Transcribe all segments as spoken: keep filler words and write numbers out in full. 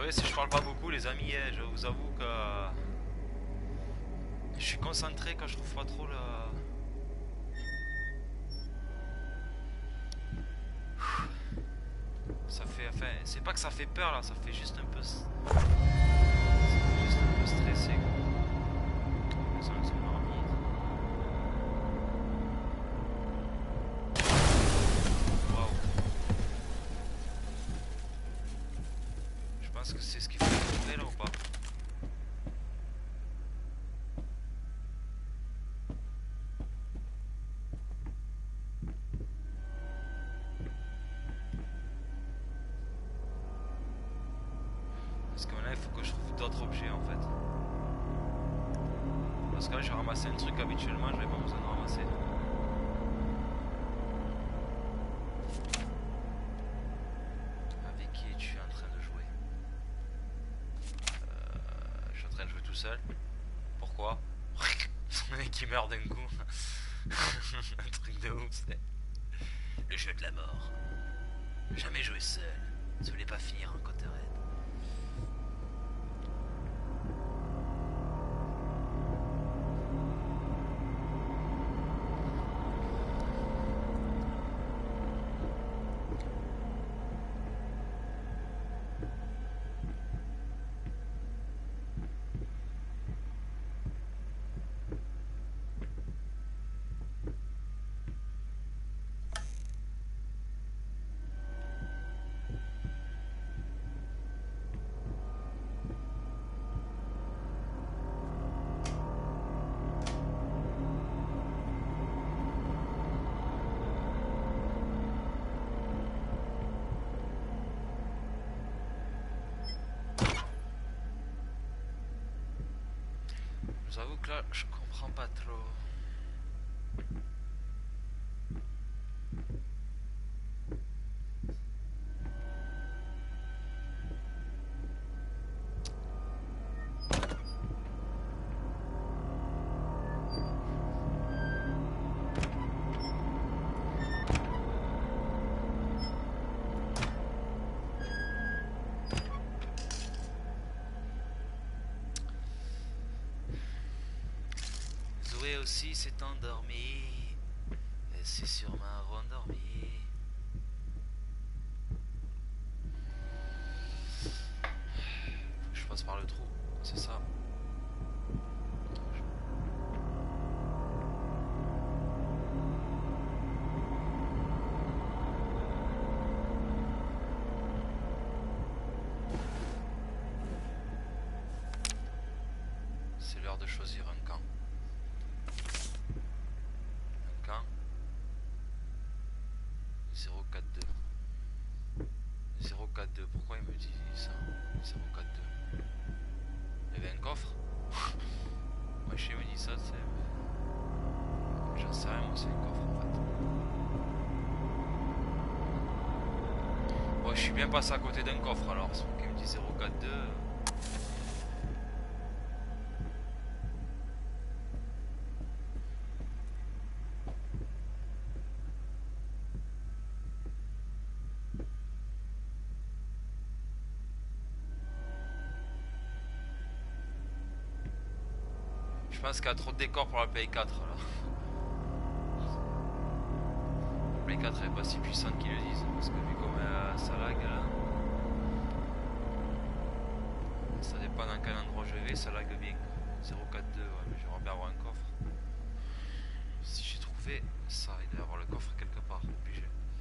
Désolé si je parle pas beaucoup les amis, hein, je vous avoue que je suis concentré quand je trouve pas trop le... Ça fait, enfin, c'est pas que ça fait peur là, ça fait juste un peu, ça fait juste un peu stressé quoi. Ça, c'est marrant. Waouh. Je pense que c'est ce qu'il faut tourner là ou pas. Parce que là il faut que je trouve d'autres objets en fait. Parce que là j'ai ramassé un truc habituellement, j'avais pas besoin de ramasser. Avec qui es-tu en train de jouer? euh, Je suis en train de jouer tout seul. Pourquoi? Son mec qui meurt d'un coup. Un truc de ouf c'est. Le jeu de la mort. Jamais jouer seul. Si vous voulez pas finir en côte raide. J'avoue que là, je comprends pas trop. Zoé aussi s'est endormie. Elle s'est sûrement rendormie. Faut que je passe par le trou, c'est ça. C'est l'heure de choisir un camp. zéro quatre deux. zéro quatre deux, pourquoi il me dit ça? zéro quatre deux. Il y avait un coffre? Moi je me dit ça, c'est... J'en sais rien, moi c'est un coffre en fait. Bon, je suis bien passé à côté d'un coffre alors, parce qu'il me dit zéro quatre deux. Je pense qu'il y a trop de décors pour la Play quatre là. La Play quatre est pas si puissante qu'ils le disent, parce que vu comme euh, ça lag là, ça dépend dans quel endroit je vais, ça lag bien. zéro quatre deux, ouais, mais j'aimerais bien avoir un coffre. Si j'ai trouvé ça, il doit y avoir le coffre quelque part, obligé.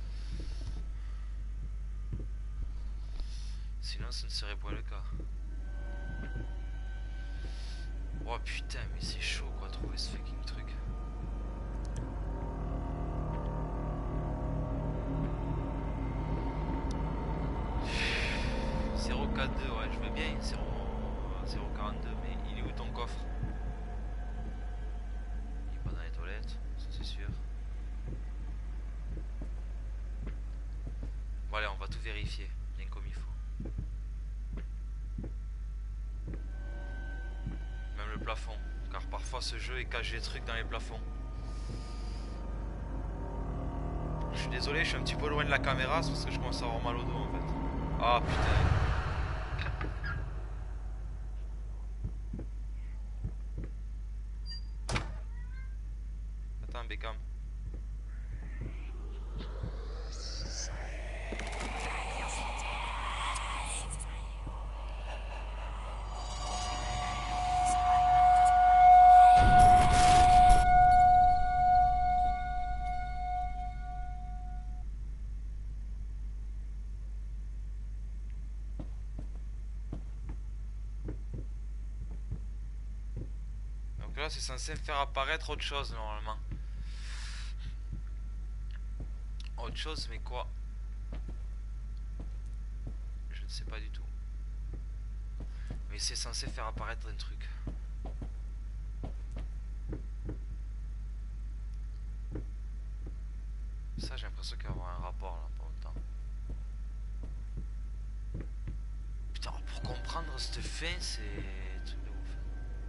Sinon ce ne serait pas le cas. Oh putain, mais c'est chaud quoi, trouver ce fucking truc. zéro quatre deux, ouais, je veux bien, zéro quarante-deux, mais il est où ton coffre? Il est pas dans les toilettes, ça c'est sûr. Bon allez, on va tout vérifier, bien comme il faut. Même le plafond, car parfois ce jeu il cache des trucs dans les plafonds. Je suis désolé, je suis un petit peu loin de la caméra, c'est parce que je commence à avoir mal au dos en fait. Ah putain. Beckham. Donc là c'est censé faire apparaître autre chose normalement. Autre chose mais quoi? Je ne sais pas du tout. Mais c'est censé faire apparaître un truc. Ça j'ai l'impression qu'il va y avoir un rapport là pas autant. Putain pour comprendre cette fin c'est un truc de ouf.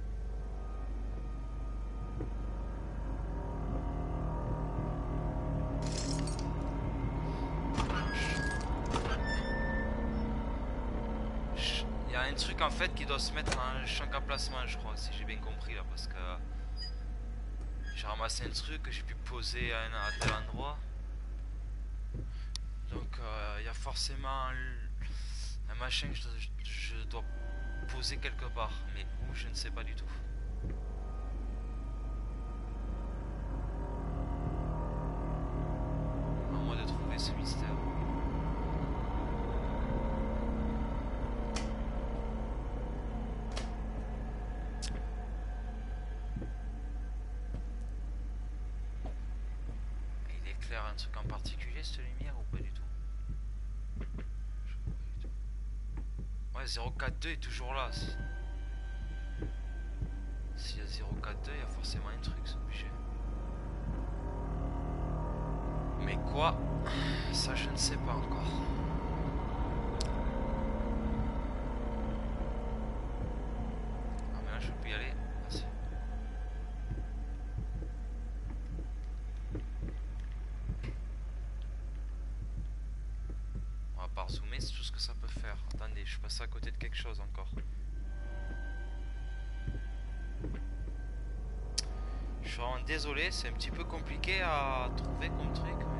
Il y a un truc en fait qui doit se mettre en champ à placement je crois si j'ai bien compris là parce que j'ai ramassé un truc que j'ai pu poser à, un, à tel endroit. Donc il euh, y a forcément un machin que je, je, je dois poser quelque part. Mais où je ne sais pas du tout. À moi de trouver ce mystère. Il éclaire un truc en particulier cette lumière ou pas du tout? Ouais, zéro quatre deux est toujours là. S'il y a zéro quatre deux, il y a forcément un truc, c'est obligé. Mais quoi? Ça, je ne sais pas encore. Ah, mais là, je peux y aller. Ah, si. On va pas zoomer, c'est tout ce que ça peut faire. Attendez, je suis passé à côté de quelque chose encore. Je suis vraiment désolé, c'est un petit peu compliqué à trouver comme truc. Mais...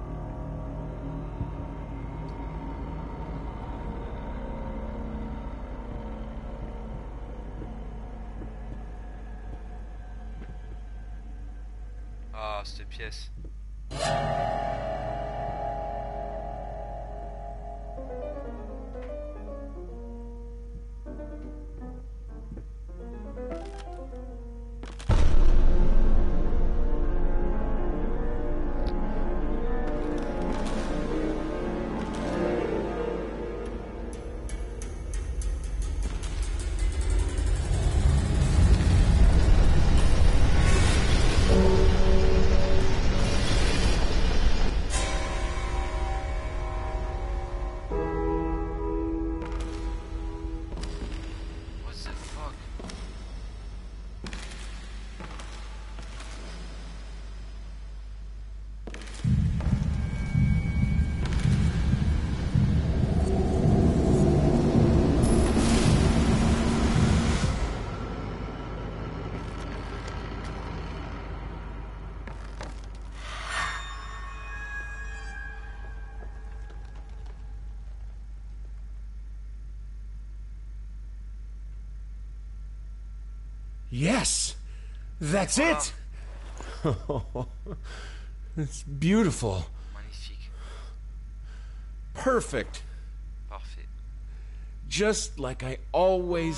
Ah, cette pièce. Yes! That's it! It's beautiful. Magnifique. Perfect. Parfait. Just like I always...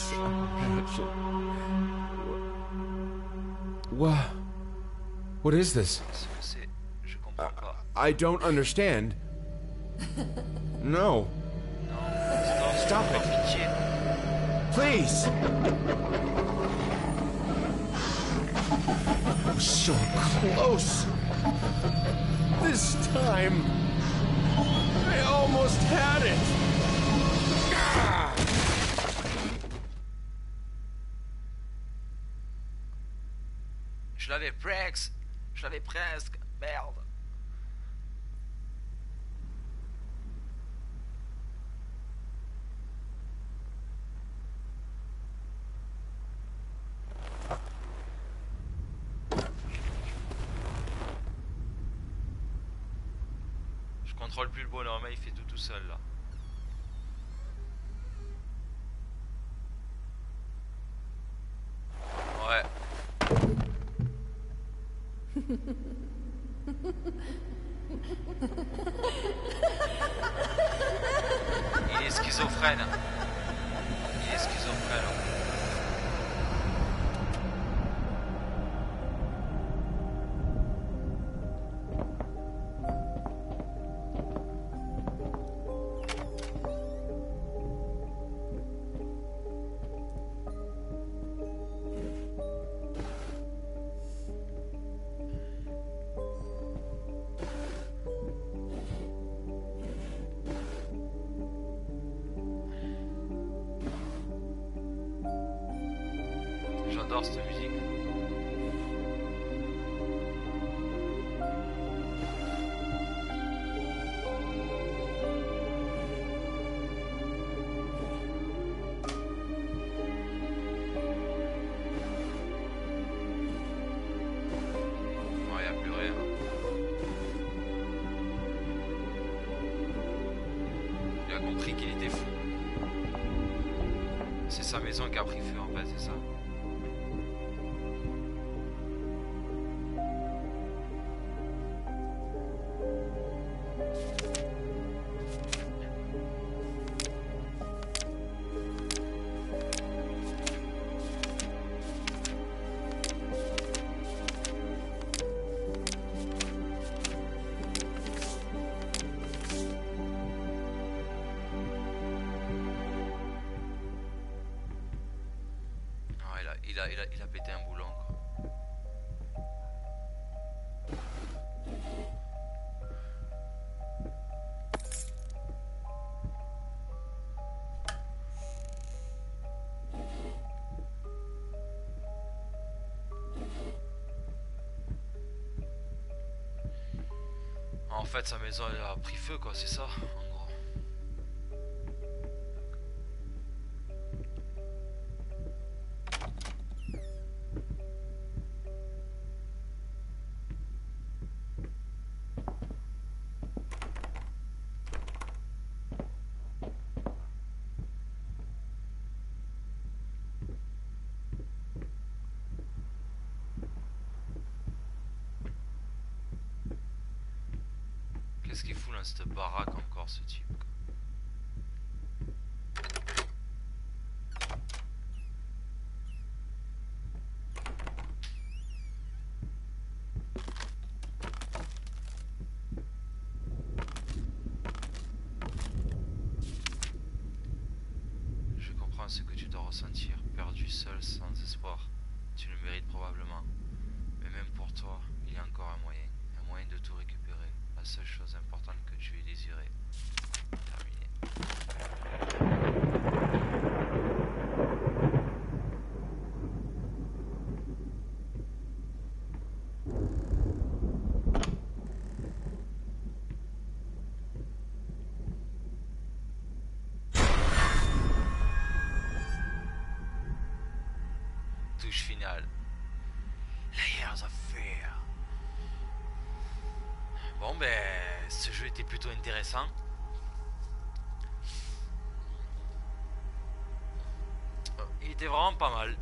What? What is this? Ce que c'est, je comprends pas. I don't understand. No. Non, Stop par it. pitié. Please! So close! This time... I almost had it! Ah! Je l'avais presque. Je l'avais presque. Merde. Je contrôle plus le bonhomme, il fait tout tout seul là. Ouais. Il est schizophrène. Il est schizophrène. J'adore cette musique. Oh, y a plus rien. Il a compris qu'il était fou. C'est sa maison qui a pris feu en fait, c'est ça. Il a, il, a, il a pété un boulon quoi. En fait sa maison elle a pris feu quoi, c'est ça en gros. Qu'est-ce qu'il fout dans cette baraque encore ce type quoi. Je comprends ce que tu dois ressentir, perdu, seul, sans espoir. Tu le mérites probablement. Mais même pour toi, il y a encore un moyen. Un moyen de tout récupérer. La seule chose importante que tu aies désirée. Terminé. Touche finale. Layers of Fear. Bon ben, ce jeu était plutôt intéressant. Il était vraiment pas mal.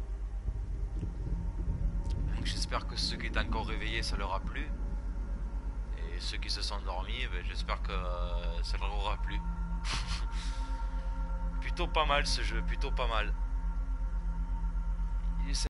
Donc j'espère que ceux qui étaient encore réveillés, ça leur a plu. Et ceux qui se sont endormis, ben, j'espère que ça leur aura plu. Plutôt pas mal ce jeu, plutôt pas mal.